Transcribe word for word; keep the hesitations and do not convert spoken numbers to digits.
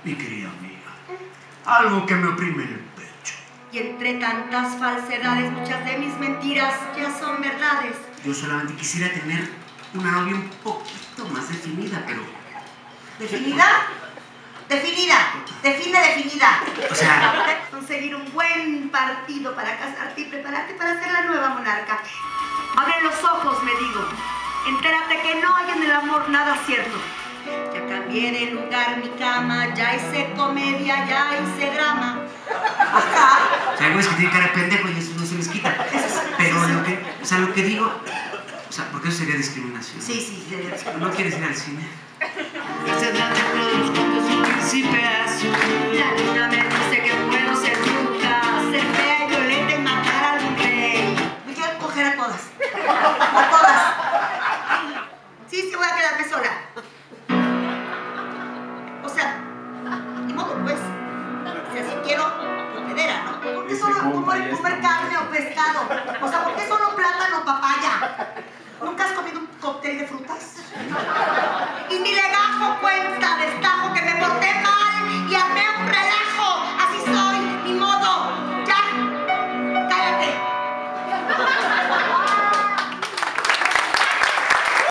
Mi querida amiga, algo que me oprime el pecho. Y entre tantas falsedades, muchas de mis mentiras ya son verdades. Yo solamente quisiera tener una novia un poquito más definida, pero... ¿Definida? Definida, define definida. O sea... Conseguir un buen partido para casarte y prepararte para ser la nueva monarca. Abre los ojos, me digo. Entérate que no hay en el amor nada cierto. Ya cambié de lugar mi cama, ya hice comedia, ya hice drama. O sea, es que tiene cara de pendejo y eso no se les quita. Pero lo que, o sea, lo que digo, o sea, porque eso sería discriminación. Sí, sí, sería discriminación. ¿No quieres ir al cine? Se trata de todos juntos un príncipe azul. La luna me dice que puedo ser bruta, ser fea y violenta y matar a algún rey. Me quiero coger a todas. A todas.